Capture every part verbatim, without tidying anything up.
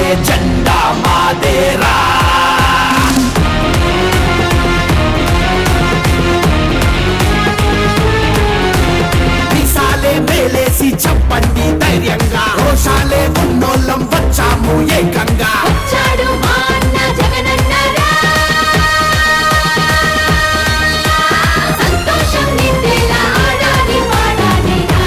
జెండా మాదేరా మీసాలే మేలేసి చెప్పండి ధైర్యంగా రోషాలే ఉన్నోళ్ళం వచ్చాము ఏకంగా వచ్చాడు మా అన్న జగనన్నరా సంతోషం నిండేలా ఆడాలి పాడాలిరా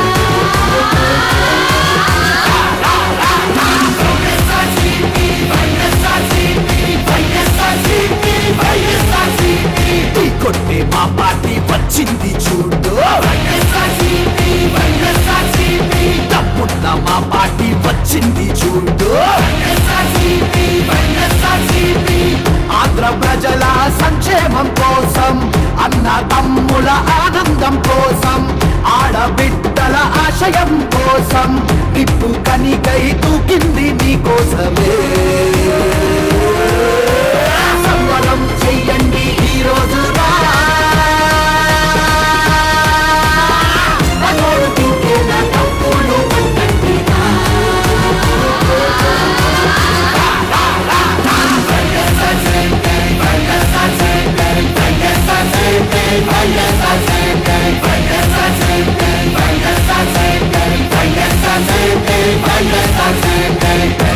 కొట్టే మా పార్టీ వచ్చింది చూడు తప్పున్న మా పార్టీ వచ్చింది చూడు ఆంధ్ర ప్రజల సంక్షేమం కోసం అన్న తమ్ముల ఆనందం కోసం ఆడబిడ్డల ఆశయం కోసం నిప్పు కనికై తూకింది నీ కోసమే సంబరం చెయ్యండి ఈ రోజు Bye.